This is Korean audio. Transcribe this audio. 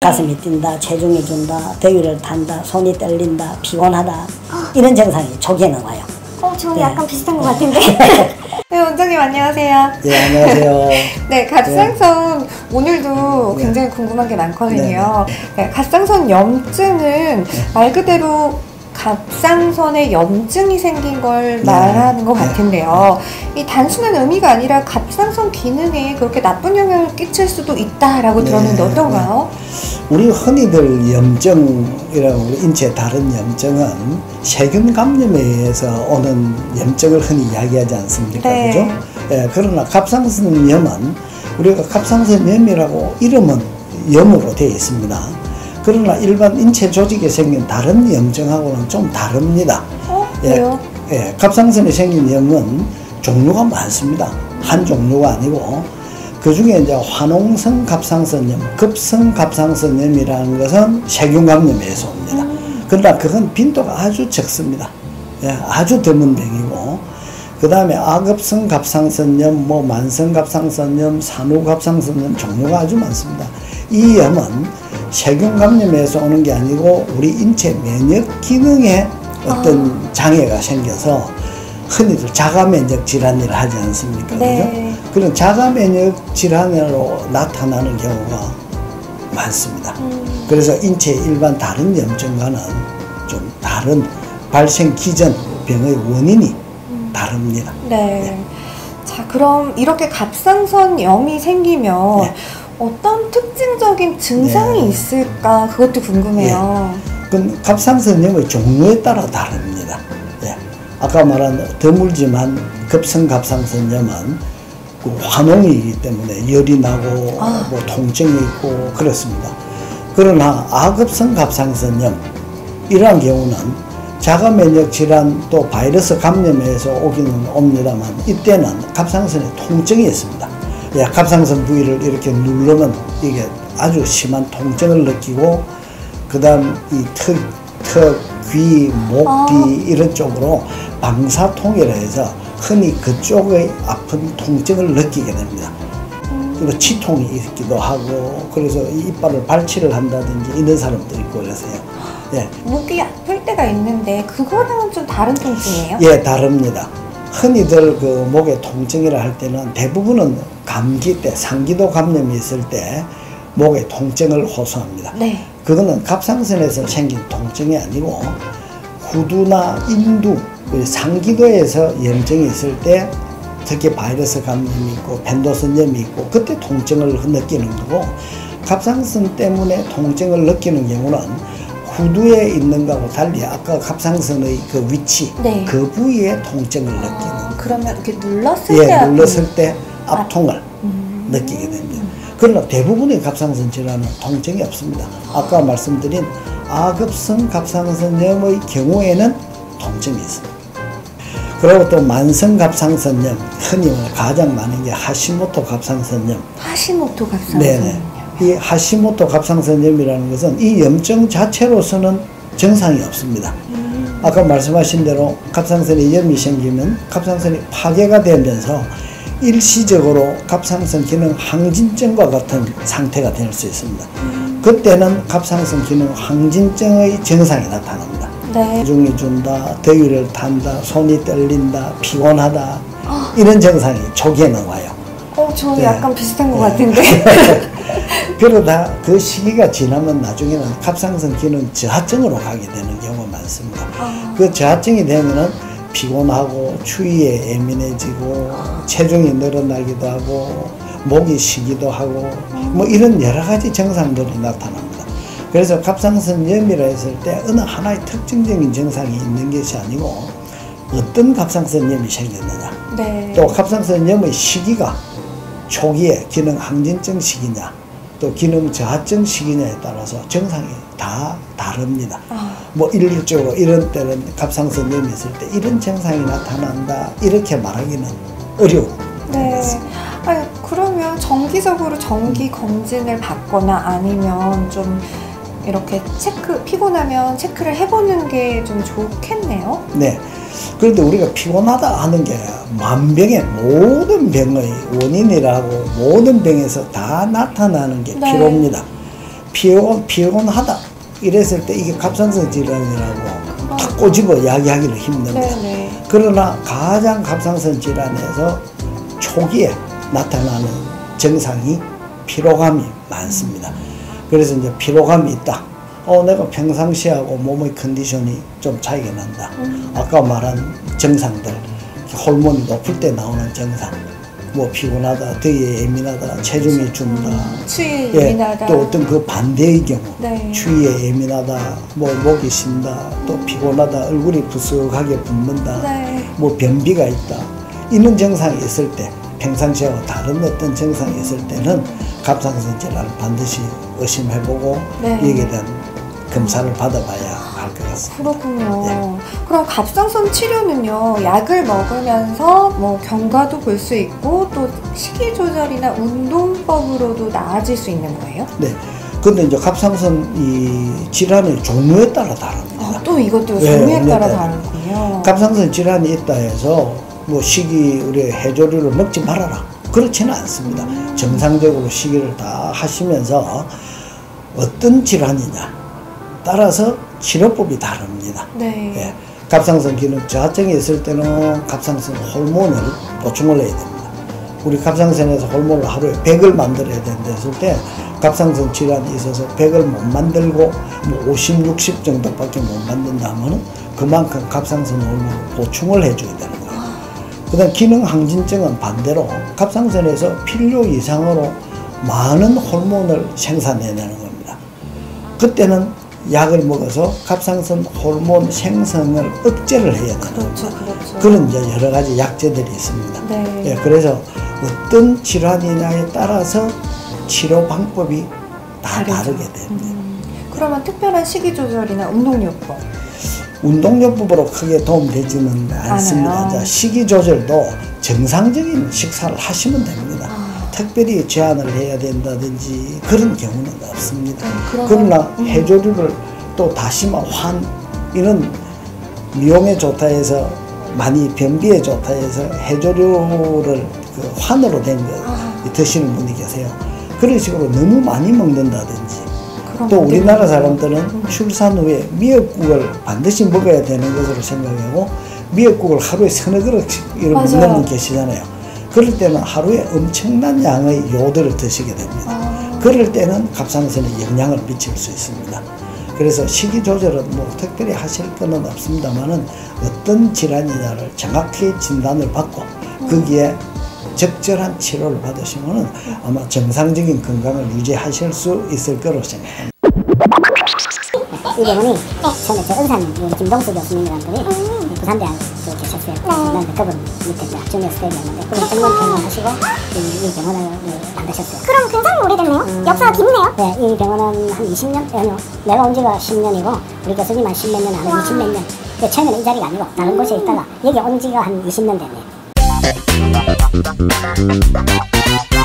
가슴이 뛴다, 체중이 준다, 더위를 탄다, 손이 떨린다, 피곤하다 이런 증상이 초기에는 와요. 저는 약간 비슷한 것 같은데. 네, 원장님 안녕하세요. 네, 안녕하세요. 네, 갑상선 오늘도 굉장히 궁금한 게 많거든요. 네, 갑상선 염증은 말 그대로 갑상선에 염증이 생긴 걸 말하는 것 같은데요. 이 단순한 의미가 아니라 갑상선 기능에 그렇게 나쁜 영향을 끼칠 수도 있다라고 들었는데 어떤가요? 우리 흔히들 염증이라고 우리 인체의 다른 염증은 세균 감염에 의해서 오는 염증을 흔히 이야기하지 않습니까? 네. 그죠? 예, 그러나 갑상선염은 우리가 갑상선염이라고 이름은 염으로 되어 있습니다. 그러나 일반 인체 조직에 생긴 다른 염증하고는 좀 다릅니다. 왜요? 예, 갑상선에 생긴 염은 종류가 많습니다. 한 종류가 아니고 그 중에 이제 화농성 갑상선염, 급성 갑상선염이라는 것은 세균 감염에서 옵니다. 그러나 그건 빈도가 아주 적습니다. 예, 아주 드문 병이고, 그 다음에 아급성 갑상선염, 만성 갑상선염, 산후 갑상선염 종류가 아주 많습니다. 이 염은 세균 감염에서 오는 게 아니고 우리 인체 면역 기능에 어떤 장애가 생겨서 흔히들 자가 면역 질환이라 하지 않습니까? 네. 그죠? 그런 자가 면역 질환으로 나타나는 경우가 많습니다. 그래서 인체 일반 다른 염증과는 좀 다른 발생 기전 병의 원인이 다릅니다. 네. 자, 그럼 이렇게 갑상선염이 생기면 어떤 특징적인 증상이 있을까? 그것도 궁금해요. 그건 갑상선염의 종류에 따라 다릅니다. 아까 말한 드물지만 급성 갑상선염은 그 환홍이기 때문에 열이 나고 통증이 있고 그렇습니다. 그러나 아급성 갑상선염 이러한 경우는 자가 면역 질환 또 바이러스 감염에서 오기는 옵니다만 이때는 갑상선에 통증이 있습니다. 갑상선 부위를 이렇게 누르면 이게 아주 심한 통증을 느끼고 그 다음 이 턱, 귀, 목 뒤 이런 쪽으로 방사통이라 해서 흔히 그쪽의 아픈 통증을 느끼게 됩니다. 그리고 치통이 있기도 하고 그래서 이빨을 발치를 한다든지 이런 사람도 있고 그래서요. 목이 아플 때가 있는데 그거랑은 좀 다른 통증이에요? 예, 다릅니다. 흔히들 그 목의 통증이라 할 때는 대부분은 감기 때, 상기도 감염이 있을 때 목의 통증을 호소합니다. 네. 그거는 갑상선에서 생긴 통증이 아니고 구두나 인두, 상기도에서 염증이 있을 때 특히 바이러스 감염이 있고 펜도선염이 있고 그때 통증을 느끼는 거고 갑상선 때문에 통증을 느끼는 경우는 구두에 있는 거하고 달리 아까 갑상선의 그 위치 그 부위에 통증을 느끼는 그러면 이렇게 눌렀을 때 눌렀을 때 압통을 느끼게 됩니다. 그러나 대부분의 갑상선 질환은 통증이 없습니다. 아까 말씀드린 아급성 갑상선염의 경우에는 통증이 있습니다. 그리고 또 만성 갑상선염, 흔히 가장 많은 게 하시모토 갑상선염. 하시모토 갑상선염. 네네. 이 하시모토 갑상선염이라는 것은 이 염증 자체로서는 증상이 없습니다. 아까 말씀하신 대로 갑상선에 염이 생기면 갑상선이 파괴가 되면서 일시적으로 갑상선 기능 항진증과 같은 상태가 될 수 있습니다. 그때는 갑상선 기능 항진증의 증상이 나타납니다. 체중이 준다, 더위를 탄다, 손이 떨린다, 피곤하다 이런 증상이 초기에는 와요. 저는 약간 비슷한 것 같은데. 그러다 그 시기가 지나면 나중에는 갑상선 기능 저하증으로 가게 되는 경우가 많습니다. 그 저하증이 되면은 피곤하고 추위에 예민해지고 체중이 늘어나기도 하고 목이 쉬기도 하고 이런 여러 가지 증상들이 나타납니다. 그래서 갑상선염이라 했을 때 어느 하나의 특징적인 증상이 있는 것이 아니고 어떤 갑상선염이 생겼느냐 또 갑상선염의 시기가 초기에 기능 항진증 시기냐 또 기능 저하증 시기냐에 따라서 증상이 다 다릅니다. 일률적으로 이런 때는 갑상선염이 있을 때 이런 증상이 나타난다 이렇게 말하기는 어려운 것입니다. 그러면 정기적으로 정기 검진을 받거나 아니면 좀 이렇게 피곤하면 체크를 해보는 게 좀 좋겠네요. 네. 그런데 우리가 피곤하다 하는 게 만병의 모든 병의 원인이라고 모든 병에서 다 나타나는 게 피로입니다. 피곤하다 이랬을 때 이게 갑상선 질환이라고 탁 꼬집어 이야기하기는 힘듭니다. 네네. 그러나 가장 갑상선 질환에서 초기에 나타나는 증상이 피로감이 많습니다. 그래서 이제 피로감이 있다. 내가 평상시하고 몸의 컨디션이 좀 차이가 난다. 아까 말한 증상들, 호르몬이 높을 때 나오는 증상, 뭐 피곤하다, 더위에 예민하다, 체중이 준다, 추위에 예민하다. 또 어떤 그 반대의 경우, 네. 추위에 예민하다, 뭐 목이 쉰다, 또 피곤하다, 얼굴이 부스하게 붓는다, 네. 뭐 변비가 있다, 이런 증상이 있을 때, 평상시하고 다른 어떤 증상이 있을 때는 갑상선 질환을 반드시 의심해보고 네. 여기에 대한 검사를 받아봐야 할 것 같습니다. 그렇군요. 네. 그럼 갑상선 치료는요, 약을 먹으면서 뭐 경과도 볼 수 있고 또 식이 조절이나 운동법으로도 나아질 수 있는 거예요? 네. 근데 이제 갑상선 이 질환의 종류에 따라 다릅니다. 또 이것도 네, 종류에 네, 따라 네. 다르군요. 갑상선 질환이 있다 해서 뭐 식이 우리 해조류를 먹지 말아라 그렇지는 않습니다. 정상적으로 식이를 다 하시면서 어떤 질환이냐 따라서 치료법이 다릅니다. 네. 예. 갑상선 기능 저하증이 있을 때는 갑상선 호르몬을 보충을 해야 됩니다. 우리 갑상선에서 호르몬을 하루에 100을 만들어야 된다 했을 때 갑상선 질환이 있어서 100을 못 만들고 뭐 50, 60 정도밖에 못 만든다 하면은 그만큼 갑상선 호르몬을 보충을 해줘야 되는 거예요. 그 다음 기능 항진증은 반대로 갑상선에서 필요 이상으로 많은 호르몬을 생산해내는 겁니다. 그때는 약을 먹어서 갑상선 호르몬 생성을 억제를 해야 되는 그렇죠, 겁니다. 그렇죠. 그런 이제 여러 가지 약제들이 있습니다. 네. 예, 그래서 어떤 질환이냐에 따라서 치료 방법이 다 다르죠. 다르게 됩니다. 그러면 특별한 식이 조절이나 운동요법. 운동요법으로 크게 도움되지는 않습니다. 않아요. 자, 식이 조절도 정상적인 식사를 하시면 됩니다. 특별히 제한을 해야 된다든지 그런 경우는 없습니다. 그러나 해조류를 또 다시마, 환 이런 미용에 좋다 해서 많이 변비에 좋다 해서 해조류를 그 환으로 된 거 드시는 분이 계세요. 그런 식으로 너무 많이 먹는다든지 또 우리나라 사람들은 출산 후에 미역국을 반드시 먹어야 되는 것으로 생각하고 미역국을 하루에 서너 그릇씩 이렇게 먹는 분 계시잖아요. 그럴 때는 하루에 엄청난 양의 요들을 드시게 됩니다. 그럴 때는 갑상선에 영향을 미칠 수 있습니다. 그래서 식이 조절은 뭐 특별히 하실 건 없습니다만은 어떤 질환이냐를 정확히 진단을 받고 거기에 적절한 치료를 받으시면은 아마 정상적인 건강을 유지하실 수 있을 거로 생각합니다. 이 병원이 처음에 저 은산 김동수 교수님이라는 분이 부산대학교 계셨어요. 난 그분 밑에 학종이었을 때였는데 그분 전문 병원하시고 이 병원을 만드셨어요. 그럼 굉장히 오래됐네요? 역사가 깊네요? 네, 이 병원은 한 20년? 아니요. 내가 온 지가 10년이고 우리 교수님 한 10몇 년, 한 20몇 년. 처음에는 이 자리가 아니고 다른 곳에 있다가 여기 온 지가 한 20년 됐네요.